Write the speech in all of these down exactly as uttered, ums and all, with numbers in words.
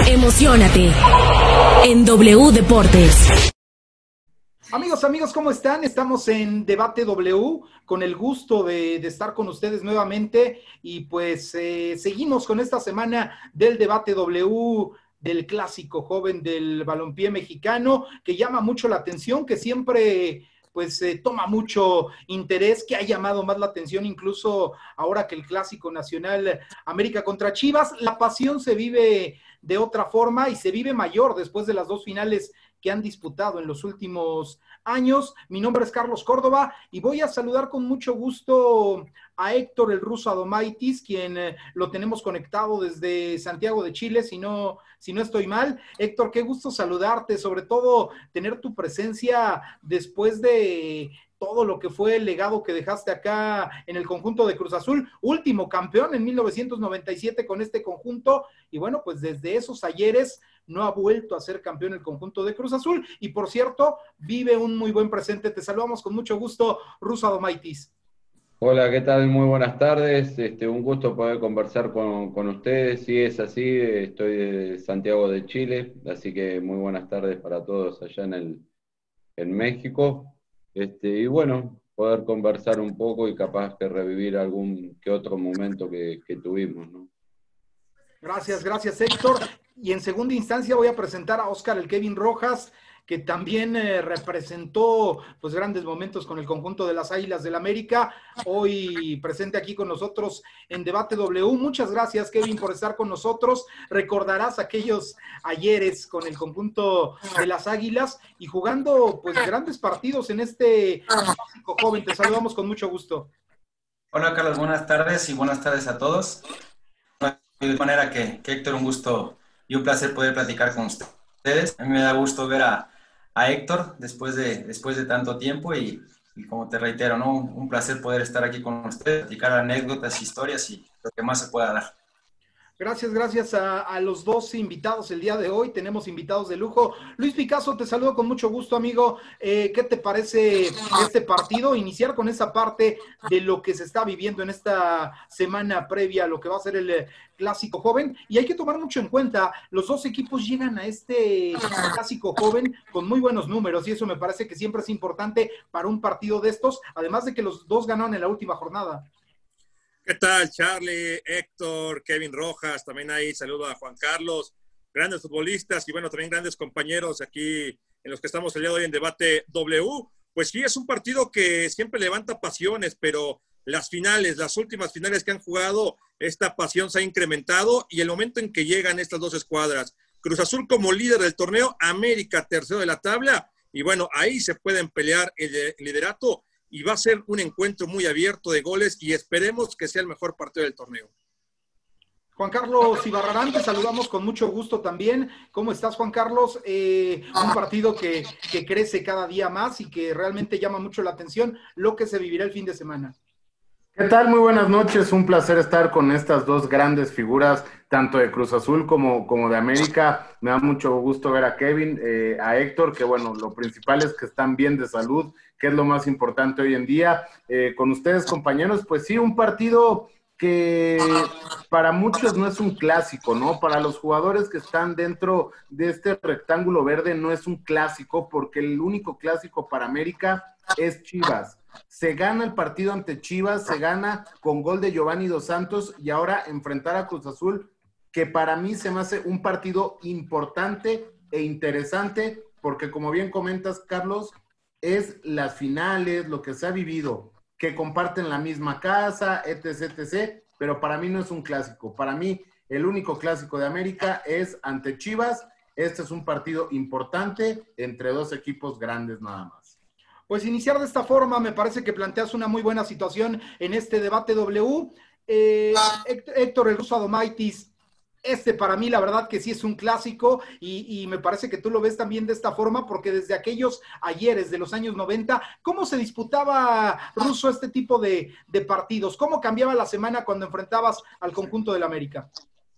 Emociónate en W Deportes. Amigos, amigos, ¿cómo están? Estamos en Debate W, con el gusto de, de estar con ustedes nuevamente y pues eh, seguimos con esta semana del Debate W, del clásico joven del balompié mexicano, que llama mucho la atención, que siempre pues eh, toma mucho interés, que ha llamado más la atención incluso ahora que el clásico nacional América contra Chivas. La pasión se vive de otra forma y se vive mayor después de las dos finales que han disputado en los últimos años. Mi nombre es Carlos Córdoba y voy a saludar con mucho gusto a Héctor el Ruso Adomaitis, quien eh, lo tenemos conectado desde Santiago de Chile, si no, si no estoy mal. Héctor, qué gusto saludarte, sobre todo tener tu presencia después de todo lo que fue el legado que dejaste acá en el conjunto de Cruz Azul, último campeón en mil novecientos noventa y siete con este conjunto, y bueno, pues desde esos ayeres no ha vuelto a ser campeón el conjunto de Cruz Azul, y por cierto, vive un muy buen presente. Te saludamos con mucho gusto, Ruso Adomaitis. Hola, ¿qué tal? Muy buenas tardes. Este, un gusto poder conversar con, con ustedes. Si es así, estoy de Santiago de Chile, así que muy buenas tardes para todos allá en, el, en México. Este, y bueno, poder conversar un poco y capaz que revivir algún que otro momento que, que tuvimos, ¿no? Gracias, gracias Héctor. Y en segunda instancia voy a presentar a Óscar el Kevin Rojas, que también eh, representó pues grandes momentos con el conjunto de las Águilas del América, hoy presente aquí con nosotros en Debate W. Muchas gracias, Kevin, por estar con nosotros. Recordarás aquellos ayeres con el conjunto de las Águilas y jugando pues grandes partidos en este clásico joven. Te saludamos con mucho gusto. Hola Carlos, buenas tardes y buenas tardes a todos. De manera que, que Héctor, un gusto y un placer poder platicar con ustedes. A mí me da gusto ver a, a Héctor después de, después de tanto tiempo y, y como te reitero, ¿no? Un, un placer poder estar aquí con ustedes, platicar anécdotas, historias y lo que más se pueda dar. Gracias, gracias a, a los dos invitados el día de hoy. Tenemos invitados de lujo. Luis Picasso, te saludo con mucho gusto, amigo. Eh, ¿Qué te parece este partido? Iniciar con esa parte de lo que se está viviendo en esta semana previa a lo que va a ser el clásico joven. Y hay que tomar mucho en cuenta, los dos equipos llegan a este clásico joven con muy buenos números y eso me parece que siempre es importante para un partido de estos, además de que los dos ganaron en la última jornada. ¿Qué tal, Charlie, Héctor, Kevin Rojas? También ahí saludo a Juan Carlos, grandes futbolistas y bueno, también grandes compañeros aquí en los que estamos el día de hoy en Debate W. Pues sí, es un partido que siempre levanta pasiones, pero las finales, las últimas finales que han jugado, esta pasión se ha incrementado y el momento en que llegan estas dos escuadras, Cruz Azul como líder del torneo, América tercero de la tabla, y bueno, ahí se pueden pelear el liderato. Y va a ser un encuentro muy abierto de goles y esperemos que sea el mejor partido del torneo. Juan Carlos Ibarrarán, te saludamos con mucho gusto también. ¿Cómo estás, Juan Carlos? Eh, un partido que, que crece cada día más y que realmente llama mucho la atención lo que se vivirá el fin de semana. ¿Qué tal? Muy buenas noches. Un placer estar con estas dos grandes figuras, tanto de Cruz Azul como, como de América. Me da mucho gusto ver a Kevin, eh, a Héctor, que bueno, lo principal es que están bien de salud, que es lo más importante hoy en día. Eh, con ustedes, compañeros, pues sí, un partido que para muchos no es un clásico, ¿no? Para los jugadores que están dentro de este rectángulo verde no es un clásico, porque el único clásico para América es Chivas. Se gana el partido ante Chivas, se gana con gol de Giovanni Dos Santos y ahora enfrentar a Cruz Azul, que para mí se me hace un partido importante e interesante, porque como bien comentas, Carlos, es las finales, lo que se ha vivido, que comparten la misma casa, etc, etcétera, pero para mí no es un clásico. Para mí el único clásico de América es ante Chivas. Este es un partido importante entre dos equipos grandes nada más. Pues iniciar de esta forma me parece que planteas una muy buena situación en este Debate W. Eh, Héctor el Ruso Adomaitis, este para mí la verdad que sí es un clásico y, y me parece que tú lo ves también de esta forma porque desde aquellos ayeres de los años noventa, ¿cómo se disputaba, Ruso, este tipo de, de partidos? ¿Cómo cambiaba la semana cuando enfrentabas al conjunto del América?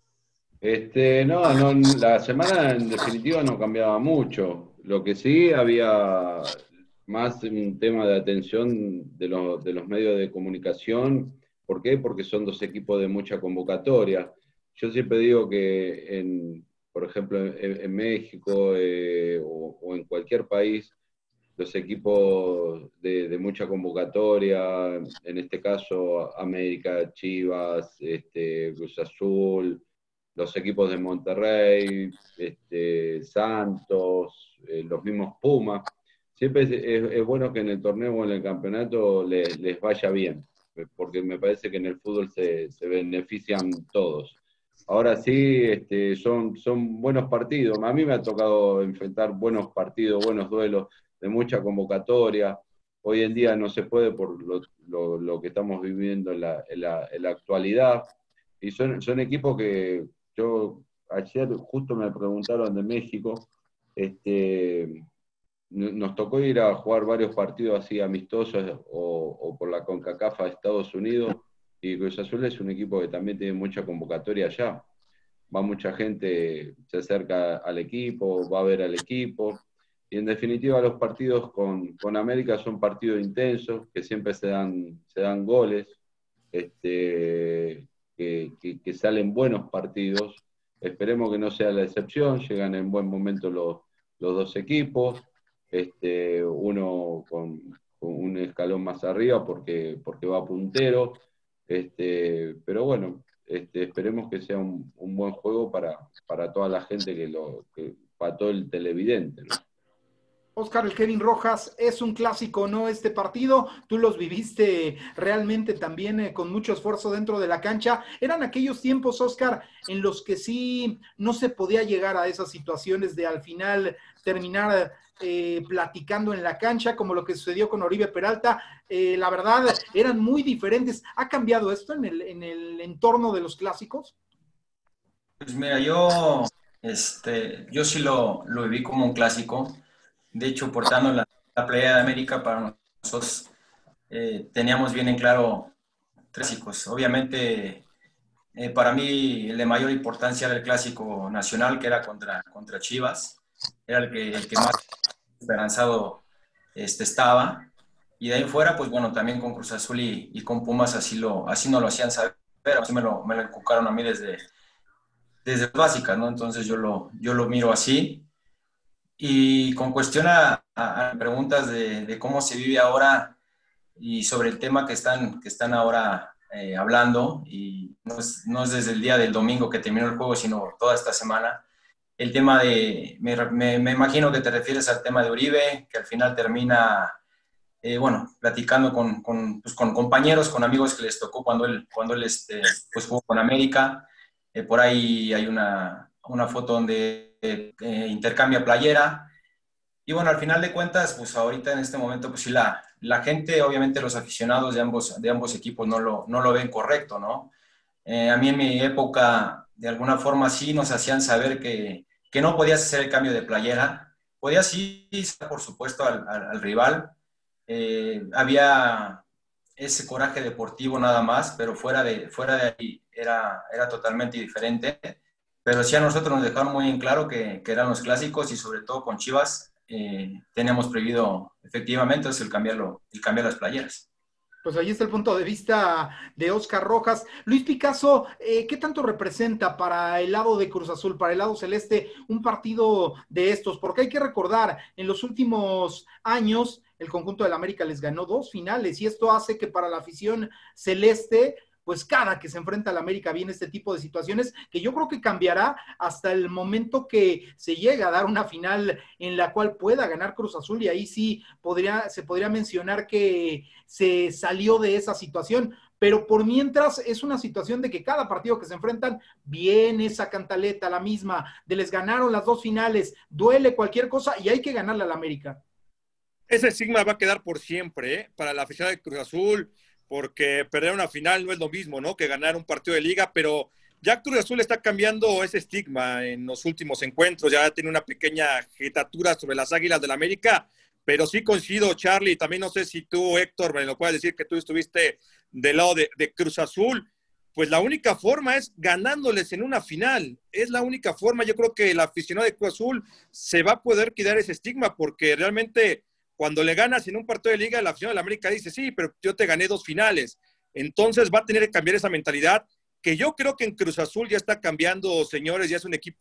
Este, no, no, la semana en definitiva no cambiaba mucho. Lo que sí había más un tema de atención de los, de los medios de comunicación. ¿Por qué? Porque son dos equipos de mucha convocatoria. Yo siempre digo que en, por ejemplo, en, en México eh, o, o en cualquier país, los equipos de, de mucha convocatoria, en este caso América, Chivas, este, Cruz Azul, los equipos de Monterrey, este, Santos, eh, los mismos Pumas, siempre es, es, es bueno que en el torneo o en el campeonato les, les vaya bien, porque me parece que en el fútbol se, se benefician todos. Ahora sí, este, son, son buenos partidos. A mí me ha tocado enfrentar buenos partidos, buenos duelos, de mucha convocatoria. Hoy en día no se puede por lo, lo, lo que estamos viviendo en la, en la, en la actualidad. Y son, son equipos que yo, ayer justo me preguntaron de México, este, nos tocó ir a jugar varios partidos así amistosos o, o por la CONCACAF a Estados Unidos, y Cruz Azul es un equipo que también tiene mucha convocatoria allá. Va mucha gente, se acerca al equipo, va a ver al equipo. Y en definitiva los partidos con, con América son partidos intensos, que siempre se dan, se dan goles, este, que, que, que salen buenos partidos. Esperemos que no sea la excepción, llegan en buen momento los, los dos equipos, este, uno con, con un escalón más arriba porque, porque va puntero, este, pero bueno, este, esperemos que sea un, un buen juego para, para toda la gente, que lo, que, para todo el televidente, ¿no? Oscar, el Kevin Rojas, es un clásico, ¿no? Este partido, tú los viviste realmente también eh, con mucho esfuerzo dentro de la cancha. Eran aquellos tiempos, Oscar, en los que sí no se podía llegar a esas situaciones de al final terminar eh, platicando en la cancha, como lo que sucedió con Oribe Peralta. Eh, la verdad, eran muy diferentes. ¿Ha cambiado esto en el, en el entorno de los clásicos? Pues mira, yo, este, yo sí lo, lo viví como un clásico. De hecho, portando la, la playera de América, para nosotros eh, teníamos bien en claro tres clásicos. Obviamente, eh, para mí el de mayor importancia era el clásico nacional, que era contra, contra Chivas. Era el que, el que más esperanzado este, estaba. Y de ahí fuera, pues bueno, también con Cruz Azul y, y con Pumas así, lo, así nos lo hacían saber, así me lo, me lo inculcaron a mí desde, desde básicas, ¿no? Entonces yo lo, yo lo miro así. Y con cuestión a, a, a preguntas de, de cómo se vive ahora y sobre el tema que están, que están ahora eh, hablando, y no es, no es desde el día del domingo que terminó el juego, sino toda esta semana, el tema de, me, me, me imagino que te refieres al tema de Uribe, que al final termina, eh, bueno, platicando con, con, pues, con compañeros, con amigos que les tocó cuando él, cuando él este, pues, jugó con América. Eh, por ahí hay una, una foto donde Eh, eh, intercambia playera, y bueno, al final de cuentas, pues ahorita en este momento, pues sí, la, la gente, obviamente los aficionados de ambos, de ambos equipos no lo, no lo ven correcto, ¿no? Eh, a mí en mi época, de alguna forma sí nos hacían saber que, que no podías hacer el cambio de playera, podías ir, por supuesto, al, al, al rival, eh, había ese coraje deportivo nada más, pero fuera de, fuera de ahí era, era totalmente diferente. Pero sí, a nosotros nos dejaron muy en claro que, que eran los clásicos, y sobre todo con Chivas eh, teníamos prohibido efectivamente es el, cambiarlo, el cambiar las playeras. Pues ahí está el punto de vista de Oscar Rojas. Luis Picasso, eh, ¿qué tanto representa para el lado de Cruz Azul, para el lado celeste, un partido de estos? Porque hay que recordar, en los últimos años el conjunto del América les ganó dos finales, y esto hace que para la afición celeste, pues cada que se enfrenta al América viene este tipo de situaciones que yo creo que cambiará hasta el momento que se llega a dar una final en la cual pueda ganar Cruz Azul, y ahí sí podría, se podría mencionar que se salió de esa situación, pero por mientras es una situación de que cada partido que se enfrentan viene esa cantaleta, la misma, de les ganaron las dos finales, duele cualquier cosa y hay que ganarle al América. Ese estigma va a quedar por siempre, ¿eh? Para la afición de Cruz Azul, porque perder una final no es lo mismo, ¿no?, que ganar un partido de liga, pero ya Cruz Azul está cambiando ese estigma en los últimos encuentros, ya tiene una pequeña jetatura sobre las Águilas del la América, pero sí coincido, Charlie, también no sé si tú, Héctor, me lo puedes decir que tú estuviste del lado de, de Cruz Azul, pues la única forma es ganándoles en una final, es la única forma. Yo creo que el aficionado de Cruz Azul se va a poder quitar ese estigma, porque realmente cuando le ganas en un partido de liga, el aficionado de la América dice, sí, pero yo te gané dos finales. Entonces va a tener que cambiar esa mentalidad, que yo creo que en Cruz Azul ya está cambiando, señores, ya es un equipo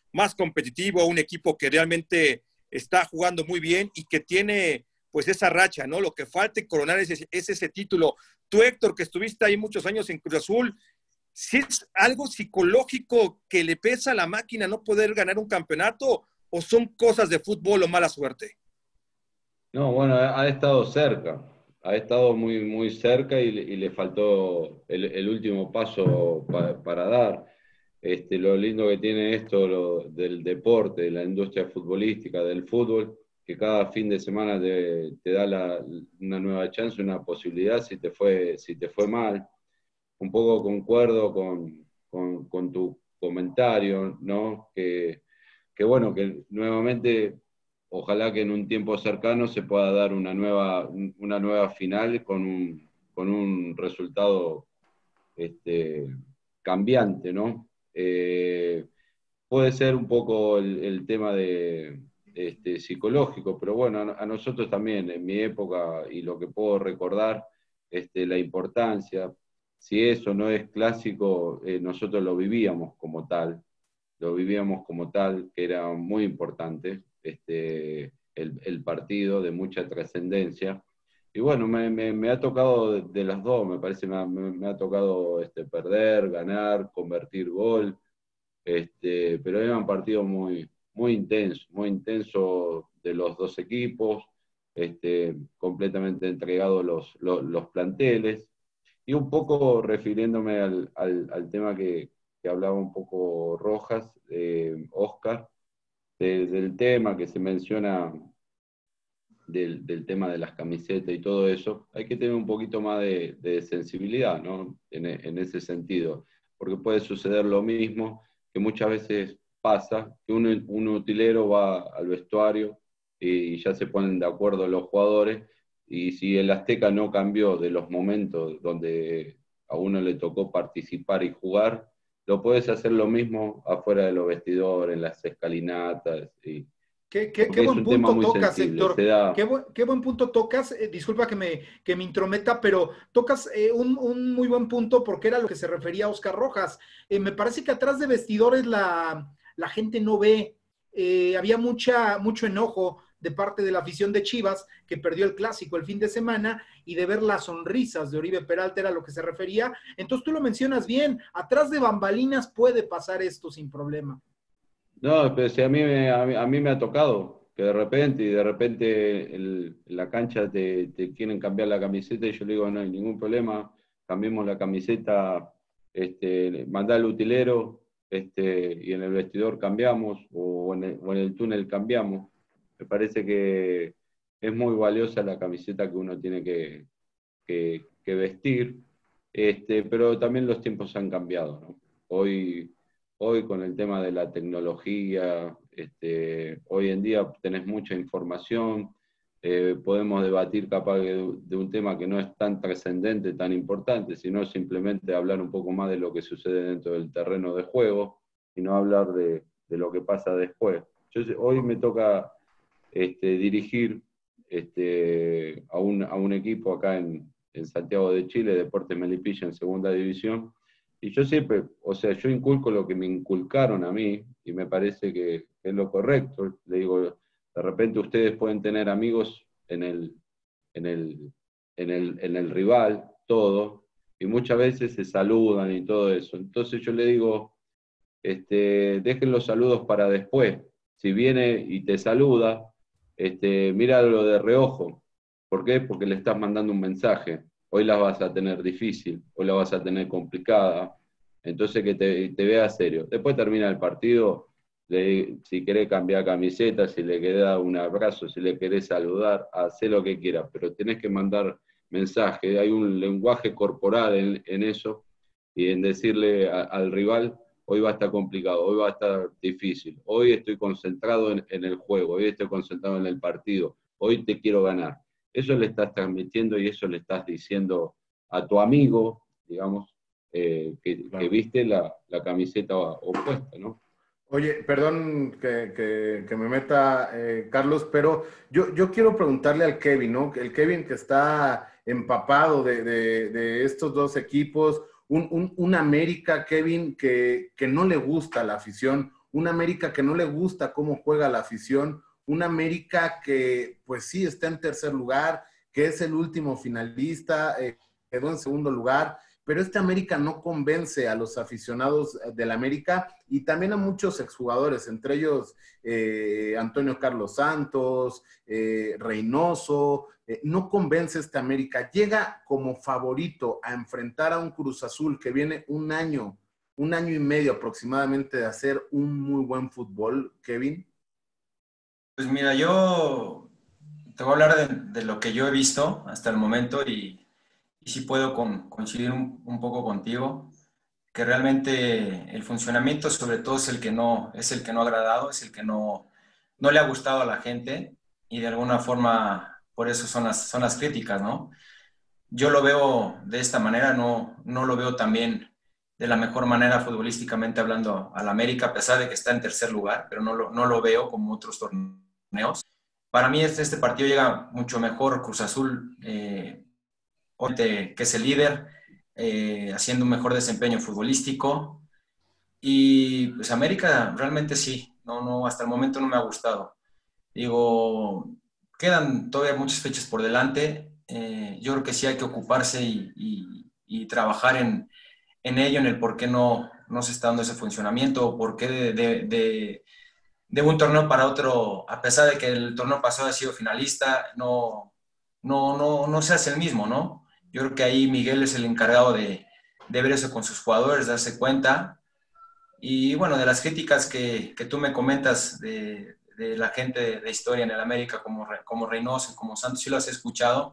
más competitivo, un equipo que realmente está jugando muy bien y que tiene pues esa racha, ¿no? Lo que falta coronar es, es ese título. Tú, Héctor, que estuviste ahí muchos años en Cruz Azul, ¿sí es algo psicológico que le pesa a la máquina no poder ganar un campeonato o son cosas de fútbol o mala suerte? No, bueno, ha, ha estado cerca, ha estado muy, muy cerca y, y le faltó el, el último paso pa, para dar. Este, lo lindo que tiene esto lo, del deporte, de la industria futbolística, del fútbol, que cada fin de semana te, te da la, una nueva chance, una posibilidad si te fue, si te fue mal. Un poco concuerdo con, con, con tu comentario, ¿no? Que, que bueno, que nuevamente, ojalá que en un tiempo cercano se pueda dar una nueva, una nueva final con un, con un resultado este, cambiante, ¿no? Eh, puede ser un poco el, el tema de, este, psicológico, pero bueno, a, a nosotros también, en mi época, y lo que puedo recordar, este, la importancia, si eso no es clásico, eh, nosotros lo vivíamos como tal, lo vivíamos como tal, que era muy importante, este, el, el partido de mucha trascendencia. Y bueno, me, me, me ha tocado de, de las dos, me parece, me ha, me, me ha tocado este, perder, ganar, convertir gol, este, pero eran partidos muy, muy intensos, muy intensos de los dos equipos, este, completamente entregados los, los, los planteles. Y un poco refiriéndome al, al, al tema que, que hablaba un poco Rojas, eh, Oscar, de, del tema que se menciona, del, del tema de las camisetas y todo eso, hay que tener un poquito más de, de sensibilidad, ¿no? En, en ese sentido, porque puede suceder lo mismo, que muchas veces pasa, que un, un utilero va al vestuario y ya se ponen de acuerdo los jugadores, y si el Azteca no cambió de los momentos donde a uno le tocó participar y jugar, lo puedes hacer lo mismo afuera de los vestidores, en las escalinatas. Y, Qué, qué, qué buen punto tocas, sensible, Héctor. da... Qué, bu qué buen punto tocas. Eh, disculpa que me, que me intrometa, pero tocas eh, un, un, muy buen punto porque era lo que se refería a Oscar Rojas. Eh, me parece que atrás de vestidores la, la gente no ve. Eh, había mucha, mucho enojo de parte de la afición de Chivas, que perdió el clásico el fin de semana, y de ver las sonrisas de Oribe Peralta era lo que se refería. Entonces tú lo mencionas bien, atrás de bambalinas puede pasar esto sin problema. No, pero si a mí, me, a mí, a mí me ha tocado que de repente, y de repente el, en la cancha te, te quieren cambiar la camiseta, y yo le digo, no hay ningún problema, cambiemos la camiseta, este, mandá al utilero, este, y en el vestidor cambiamos, o en el, o en el túnel cambiamos. Me parece que es muy valiosa la camiseta que uno tiene que, que, que vestir, este, pero también los tiempos han cambiado, ¿no? Hoy, hoy con el tema de la tecnología, este, hoy en día tenés mucha información, eh, podemos debatir capaz de, de un tema que no es tan trascendente, tan importante, sino simplemente hablar un poco más de lo que sucede dentro del terreno de juego y no hablar de, de lo que pasa después. Yo, hoy me toca Este, dirigir este, a, un, a un equipo acá en, en Santiago de Chile, Deportes Melipilla en segunda división, y yo siempre, o sea, yo inculco lo que me inculcaron a mí, y me parece que, que es lo correcto. Le digo, de repente ustedes pueden tener amigos en el, en el, en el, en el rival, todo, y muchas veces se saludan y todo eso. Entonces yo le digo, este, dejen los saludos para después. Si viene y te saluda, Este, míralo de reojo. ¿Por qué? Porque le estás mandando un mensaje. Hoy la vas a tener difícil, hoy la vas a tener complicada. Entonces que te, te vea serio. Después termina el partido, le, si querés cambiar camiseta, si le querés dar un abrazo, si le querés saludar, hacé lo que quieras, pero tenés que mandar mensaje. Hay un lenguaje corporal en, en eso, y en decirle a, al rival, hoy va a estar complicado, hoy va a estar difícil, hoy estoy concentrado en, en el juego, hoy estoy concentrado en el partido, hoy te quiero ganar. Eso le estás transmitiendo y eso le estás diciendo a tu amigo, digamos, eh, que, claro, que viste la, la camiseta opuesta, ¿no? Oye, perdón que, que, que me meta, eh, Carlos, pero yo, yo quiero preguntarle al Kevin, ¿no? El Kevin que está empapado de, de, de estos dos equipos, Un, un, un América, Kevin, que, que no le gusta la afición, un América que no le gusta cómo juega la afición, un América que pues sí está en tercer lugar, que es el último finalista, eh, quedó en segundo lugar, pero este América no convence a los aficionados del América y también a muchos exjugadores, entre ellos eh, Antonio Carlos Santos, eh, Reynoso, eh, no convence este América. Llega como favorito a enfrentar a un Cruz Azul que viene un año, un año y medio aproximadamente de hacer un muy buen fútbol, Kevin. Pues mira, yo te voy a hablar de, de lo que yo he visto hasta el momento y, y sí puedo con, coincidir un, un poco contigo, que realmente el funcionamiento sobre todo es el que no, es el que no ha agradado, es el que no, no le ha gustado a la gente y de alguna forma por eso son las, son las críticas, ¿no? Yo lo veo de esta manera, no, no lo veo también de la mejor manera futbolísticamente hablando al América, a pesar de que está en tercer lugar, pero no lo, no lo veo como otros torneos. Para mí este, este partido llega mucho mejor Cruz Azul, eh, que es el líder, eh, haciendo un mejor desempeño futbolístico. Y pues América realmente sí, no, no, hasta el momento no me ha gustado. Digo, quedan todavía muchas fechas por delante. Eh, yo creo que sí hay que ocuparse y, y, y trabajar en, en ello, en el por qué no, no se está dando ese funcionamiento, o por qué de, de, de, de un torneo para otro, a pesar de que el torneo pasado ha sido finalista, no, no, no, no se hace el mismo, ¿no? Yo creo que ahí Miguel es el encargado de, de ver eso con sus jugadores, darse cuenta. Y bueno, de las críticas que, que tú me comentas de, de la gente de, de historia en el América, como, como Reynoso, como Santos, sí las he escuchado.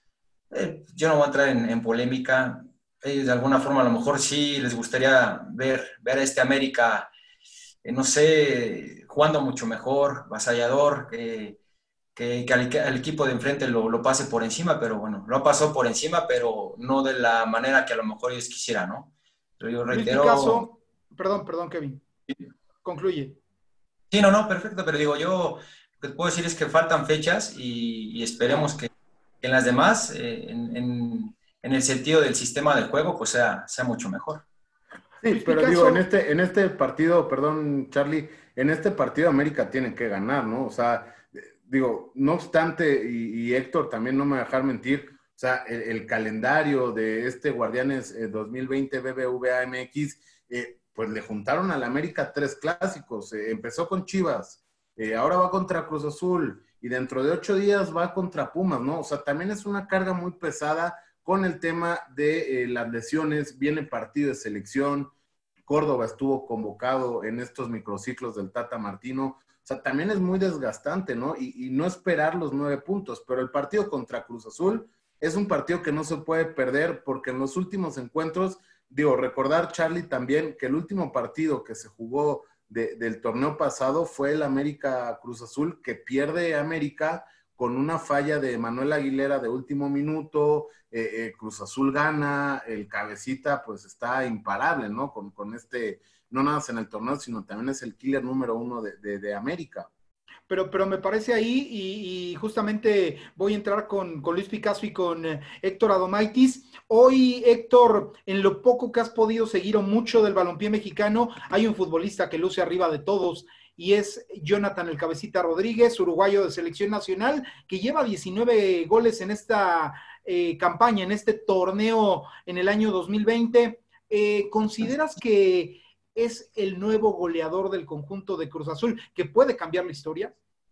Eh, yo no voy a entrar en, en polémica. Ellos de alguna forma a lo mejor sí les gustaría ver, ver a este América, eh, no sé, jugando mucho mejor, vasallador, eh, que, que al, que al equipo de enfrente lo, lo pase por encima, pero bueno, lo pasó por encima, pero no de la manera que a lo mejor ellos quisieran, ¿no? Pero yo Luis reitero... Picasso, perdón, perdón, Kevin, concluye. Sí, no, no, perfecto, pero digo, yo lo que te puedo decir es que faltan fechas y, y esperemos que, que en las demás, eh, en, en, en el sentido del sistema de juego, pues sea, sea mucho mejor. Sí, Luis pero Picasso, digo, en este, en este partido, perdón, Charlie, en este partido América tiene que ganar, ¿no? O sea, digo, no obstante, y, y Héctor también no me va a dejar mentir, o sea, el, el calendario de este Guardianes eh, dos mil veinte B B V A M X, eh, pues le juntaron al América tres clásicos. Eh, empezó con Chivas, eh, ahora va contra Cruz Azul, y dentro de ocho días va contra Pumas, ¿no? O sea, también es una carga muy pesada con el tema de eh, las lesiones, viene partido de selección, Córdoba estuvo convocado en estos microciclos del Tata Martino, o sea, también es muy desgastante, ¿no? Y, y no esperar los nueve puntos, pero el partido contra Cruz Azul es un partido que no se puede perder porque en los últimos encuentros, digo, recordar, Charlie, también que el último partido que se jugó de, del torneo pasado fue el América Cruz Azul, que pierde América con una falla de Manuel Aguilera de último minuto, eh, eh, Cruz Azul gana, el Cabecita pues está imparable, ¿no? Con, con este, no nada más en el torneo, sino también es el killer número uno de, de, de América. Pero, pero me parece ahí, y, y justamente voy a entrar con, con Luis Picasso y con eh, Héctor Adomaitis. Hoy, Héctor, en lo poco que has podido seguir o mucho del balompié mexicano, hay un futbolista que luce arriba de todos, y es Jonathan el Cabecita Rodríguez, uruguayo de selección nacional, que lleva diecinueve goles en esta eh, campaña, en este torneo en el año dos mil veinte. Eh, ¿Consideras que es el nuevo goleador del conjunto de Cruz Azul, que puede cambiar la historia?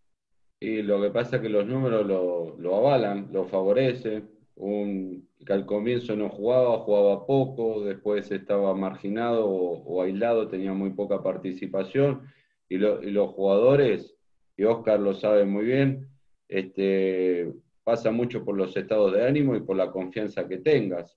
Y lo que pasa es que los números lo, lo avalan, lo favorecen. Un, que al comienzo no jugaba, jugaba poco, después estaba marginado o, o aislado, tenía muy poca participación. Y, lo, y los jugadores, y Oscar lo sabe muy bien, este, pasa mucho por los estados de ánimo y por la confianza que tengas.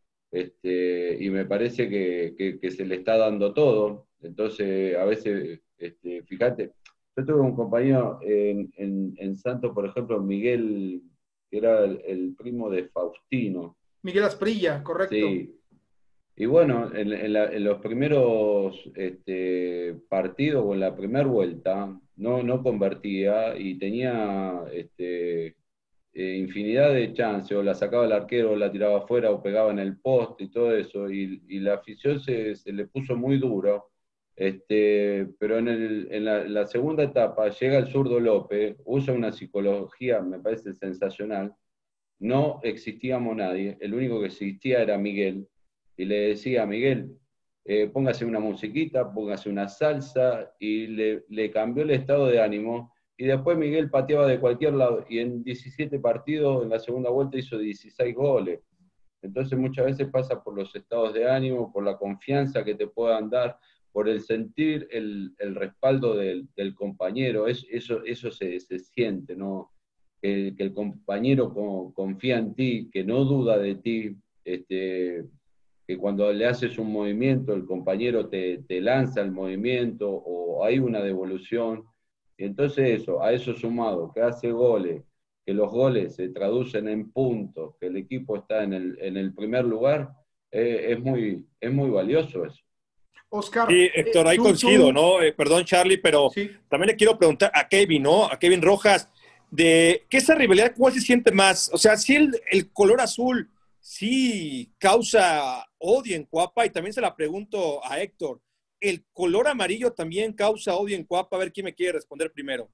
Este, y me parece que, que, que se le está dando todo. Entonces, a veces, este, fíjate, yo tuve un compañero en, en, en Santos, por ejemplo, Miguel, que era el, el primo de Faustino. Miguel Asprilla, correcto. Sí. Y bueno, en, en, la, en los primeros este, partidos o en la primera vuelta, no, no convertía y tenía este, eh, infinidad de chances, o la sacaba el arquero, o la tiraba afuera, o pegaba en el poste y todo eso, y, y la afición se, se le puso muy duro, Este, pero en, el, en la, la segunda etapa llega el zurdo López, usa una psicología, me parece sensacional. No existíamos nadie, el único que existía era Miguel, y le decía a Miguel, eh, póngase una musiquita, póngase una salsa, y le, le cambió el estado de ánimo, y después Miguel pateaba de cualquier lado, y en diecisiete partidos, en la segunda vuelta hizo dieciséis goles. Entonces muchas veces pasa por los estados de ánimo, por la confianza que te puedan dar, por el sentir el, el respaldo del, del compañero, es, eso, eso se, se siente, ¿no? Que, que el compañero con, confía en ti, que no duda de ti, este, que cuando le haces un movimiento, el compañero te, te lanza el movimiento o hay una devolución. Y entonces eso, a eso sumado, que hace goles, que los goles se traducen en puntos, que el equipo está en el, en el primer lugar, eh, es, muy, es muy valioso eso. Oscar. Sí, Héctor, ahí tú, coincido, tú... ¿no? Eh, perdón, Charlie, pero sí. También le quiero preguntar a Kevin, ¿no? A Kevin Rojas, de ¿qué esa rivalidad, cuál se siente más? O sea, si el, el color azul sí causa odio en Cuapa, y también se la pregunto a Héctor, ¿el color amarillo también causa odio en Cuapa? A ver quién me quiere responder primero.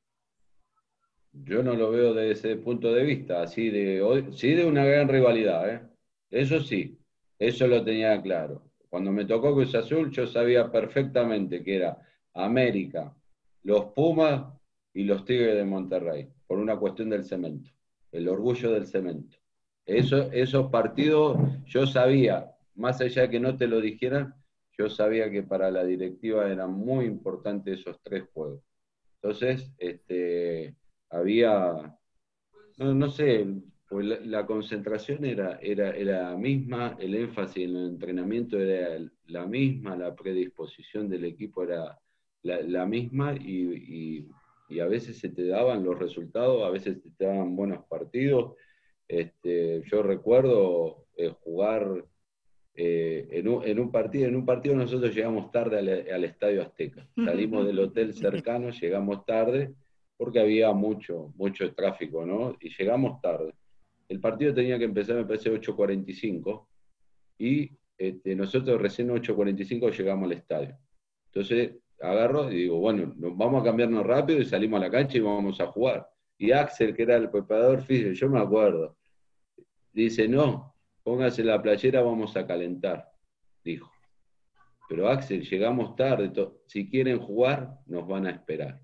Yo no lo veo desde ese punto de vista, así de, sí de una gran rivalidad, ¿eh? Eso sí, eso lo tenía claro. Cuando me tocó Cruz Azul, yo sabía perfectamente que era América, los Pumas y los Tigres de Monterrey, por una cuestión del cemento, el orgullo del cemento. Eso, esos partidos, yo sabía, más allá de que no te lo dijeran, yo sabía que para la directiva eran muy importantes esos tres juegos. Entonces, este, había, no, no sé, pues la, la concentración era, era, era la misma, el énfasis en el entrenamiento era la misma, la predisposición del equipo era la, la misma y, y, y a veces se te daban los resultados, a veces te daban buenos partidos. Este, yo recuerdo eh, jugar eh, en, un, en un partido, en un partido nosotros llegamos tarde al, al Estadio Azteca, salimos del hotel cercano, llegamos tarde, porque había mucho, mucho tráfico, ¿no? Y llegamos tarde. El partido tenía que empezar, me parece, ocho cuarenta y cinco, y este, nosotros recién ocho cuarenta y cinco llegamos al estadio. Entonces agarro y digo, bueno, nos vamos a cambiarnos rápido y salimos a la cancha y vamos a jugar. Y Axel, que era el preparador físico, yo me acuerdo, dice, no, póngase la playera, vamos a calentar, dijo. Pero Axel, llegamos tarde, si quieren jugar, nos van a esperar.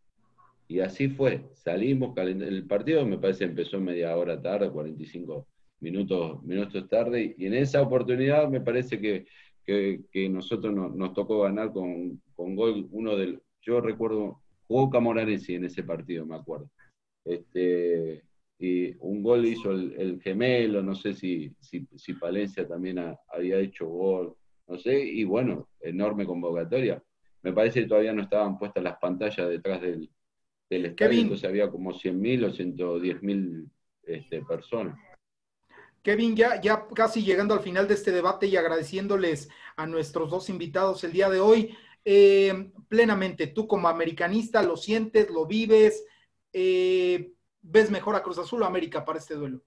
Y así fue, salimos, el partido me parece empezó media hora tarde, cuarenta y cinco minutos, minutos tarde, y en esa oportunidad me parece que, que, que nosotros no, nos tocó ganar con, con gol, uno del, yo recuerdo, jugó Camoranesi en ese partido, me acuerdo. Este, y un gol hizo el, el gemelo, no sé si, si, si Palencia también ha, había hecho gol, no sé, y bueno, enorme convocatoria. Me parece que todavía no estaban puestas las pantallas detrás del del estadio, Kevin, entonces había como cien mil o ciento diez mil este, personas. Kevin, ya, ya casi llegando al final de este debate y agradeciéndoles a nuestros dos invitados el día de hoy, eh, plenamente, tú como americanista lo sientes, lo vives, eh, ¿ves mejor a Cruz Azul o América para este duelo?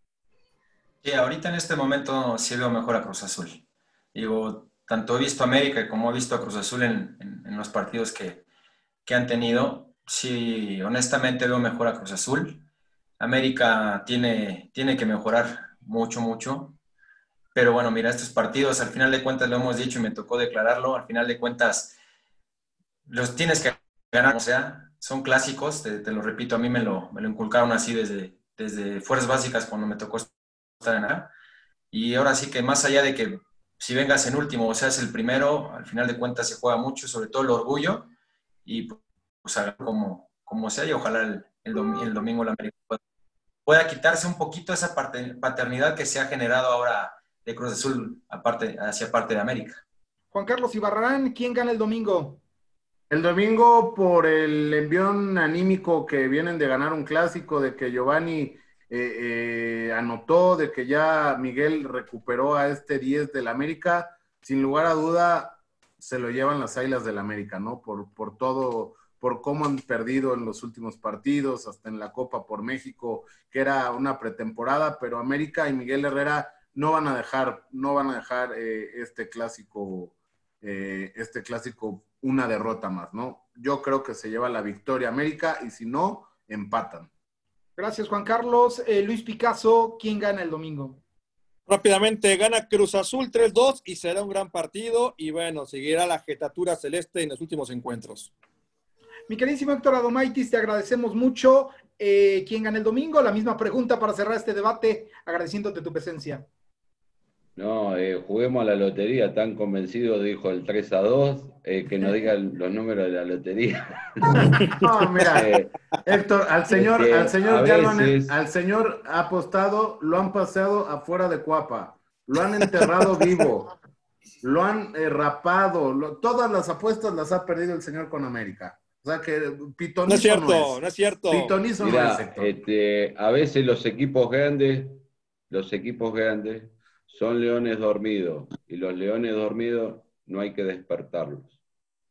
Sí, ahorita en este momento sí veo mejor a Cruz Azul. Digo, tanto he visto a América como he visto a Cruz Azul en, en, en los partidos que, que han tenido. Sí, honestamente veo mejor a Cruz Azul. América tiene, tiene que mejorar mucho, mucho. Pero bueno, mira, estos partidos, al final de cuentas lo hemos dicho y me tocó declararlo, al final de cuentas los tienes que ganar, o sea, son clásicos, te, te lo repito, a mí me lo, me lo inculcaron así desde, desde fuerzas básicas cuando me tocó estar en A. Y ahora sí que más allá de que si vengas en último o seas el primero, al final de cuentas se juega mucho, sobre todo el orgullo, y pues a ver cómo, cómo sea, y ojalá el, el, dom, el domingo la América pueda, pueda quitarse un poquito esa parte, paternidad que se ha generado ahora de Cruz Azul aparte, hacia parte de América. Juan Carlos Ibarrarán, ¿quién gana el domingo? El domingo, por el envión anímico que vienen de ganar un clásico, de que Giovanni eh, eh, anotó, de que ya Miguel recuperó a este diez del América, sin lugar a duda se lo llevan las Águilas del América, ¿no? Por, por todo, por cómo han perdido en los últimos partidos, hasta en la Copa por México, que era una pretemporada, pero América y Miguel Herrera no van a dejar, no van a dejar eh, este clásico eh, este clásico una derrota más, ¿no? Yo creo que se lleva la victoria América y si no, empatan. Gracias, Juan Carlos. Eh, Luis Picasso, ¿quién gana el domingo? Rápidamente, gana Cruz Azul tres dos y será un gran partido y bueno, seguirá la jetatura celeste en los últimos encuentros. Mi queridísimo Héctor Adomaitis, te agradecemos mucho. Eh, ¿Quién gana el domingo? La misma pregunta para cerrar este debate, agradeciéndote tu presencia. No, eh, juguemos a la lotería, tan convencido dijo el tres a dos, eh, que nos digan los números de la lotería. No, mira, eh, Héctor, al señor, este, al señor ya veces... lo han, al señor ha apostado, lo han paseado afuera de Cuapa, lo han enterrado vivo, lo han eh, rapado, lo, todas las apuestas las ha perdido el señor con América. O sea que pitonizo no es cierto, no es, no es cierto. Pitonizo Mira, no es, Héctor. Este, a veces los equipos grandes, los equipos grandes son leones dormidos y los leones dormidos no hay que despertarlos.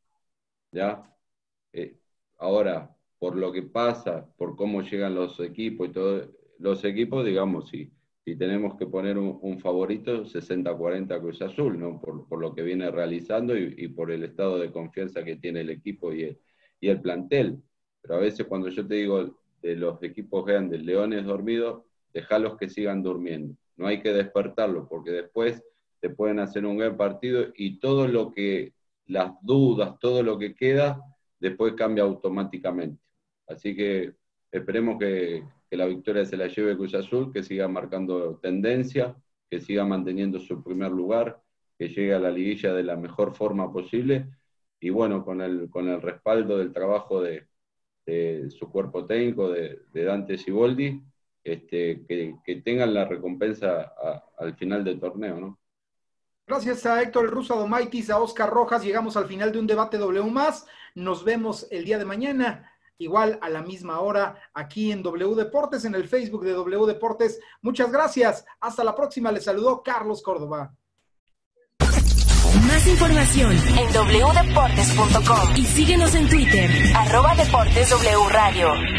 ¿Ya? Eh, ahora, por lo que pasa, por cómo llegan los equipos y todo, los equipos, digamos, si, si tenemos que poner un, un favorito, sesenta cuarenta Cruz Azul, ¿no? Por, por lo que viene realizando y, y por el estado de confianza que tiene el equipo y el, y el plantel. Pero a veces cuando yo te digo de los equipos grandes, leones dormidos, dejalos que sigan durmiendo. No hay que despertarlos, porque después te pueden hacer un gran partido y todo lo que, las dudas, todo lo que queda, después cambia automáticamente. Así que esperemos que, que la victoria se la lleve Cruz Azul, que siga marcando tendencia, que siga manteniendo su primer lugar, que llegue a la liguilla de la mejor forma posible y bueno, con el, con el respaldo del trabajo de, de su cuerpo técnico, de, de Dante Siboldi, Este, que, que tengan la recompensa a, al final del torneo, ¿no? Gracias a Héctor el Ruso Adomaitis, a Oscar Rojas, llegamos al final de un debate W más. Nos vemos el día de mañana, igual a la misma hora, aquí en W Deportes, en el Facebook de W Deportes. Muchas gracias, hasta la próxima. Les saludó Carlos Córdoba. Más información en doble u deportes punto com y síguenos en Twitter, arroba Deportes W Radio.